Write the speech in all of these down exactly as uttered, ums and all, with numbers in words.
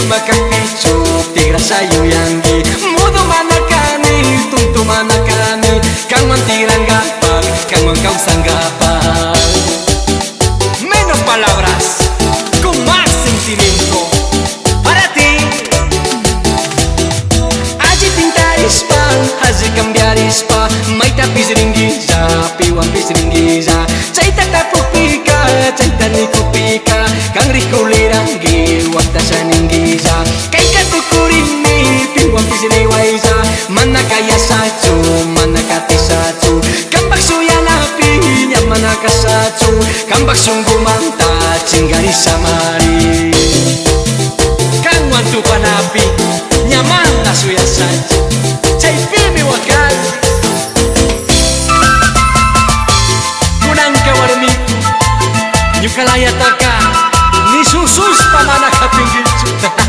makapichu tigra sayu yangi mudo manakani tuntu manakani kangman tigran gapak kangman causan gapak. Menos palabras, con más sentimiento. Para ti aji pintar ispa, aji cambiar ispa, maita pisringiza, piwan pisringiza, chaita tapupika, chaita nikupika, kang rikulirangi, wakta saningiza, kay katukurini, piwan pisriwaiza, manakaya sachu, manakati sachu, kambak suyanapi, nyamanaka sachu, kambak sunggumanta, cingari samari. Kang wantu panapi, nyaman na suya sachu, chay pimi wakal. Kunang kawarmiku, nyukalaya taka, ni susus pamana kapinggicu.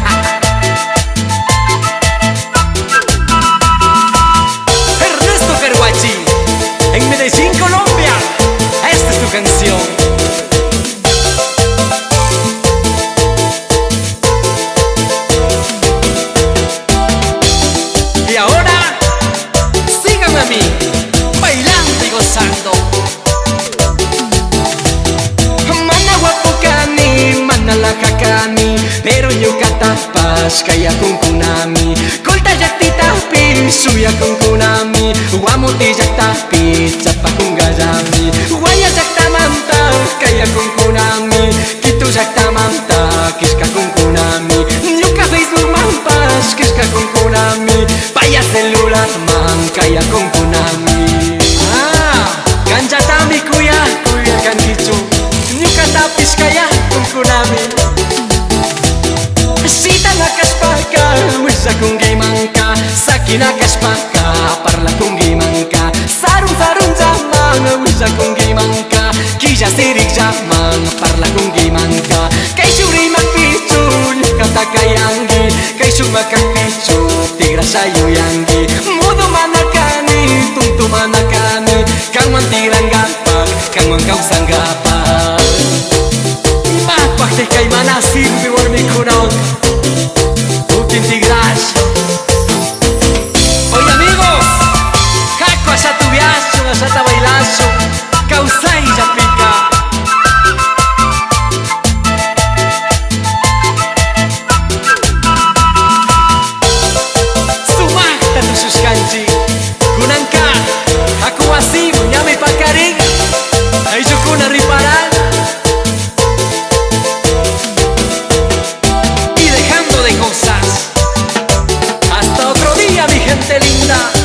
Ernesto Carguachi, en Medellín, Colombia, esta es tu canción. Y ahora, síganme a mí, bailando y gozando. Mana wapukani, mana lakakani, pero nyukatapas kaya kunkunami. Kolta yaktitapi, suya kunkunami, wamuti yaktapi, chapa kungazami. Waya yaktamanta, kaya kunkunami, kitu yaktamanta, kiska kunkunami. Nyuka Facebook mampas, kiska kunkunami, paya celular man, kaya kunkunami. Ah, kanjatami kuya, kuya kan kicu, nyuka tapis kaya kunkunami. Sita nakaspaka, wisa kungimangka, sakina kaspaka, parla kungimangka, sarung sarung zaman, wisa kungimangka, kija sirik zaman, parla kungimangka, kay suri magpichu, kata kayangi, kay sumakapichu, tigra sayu yangi, mudo manakani, tuntu manakani, kangman tirang gapak, kangman causan gapak. Mapak de kay manasir, biwar mi kunong, ukin tigras. Oye amigos, jaco asa tu viazo, asa ta bailazo, causai ya pica. Sumakta tu suskanchi, kunangka, aku wasimu nyami pakaring, ay kuna riparan. Y dejando de cosas, hasta otro día mi gente linda.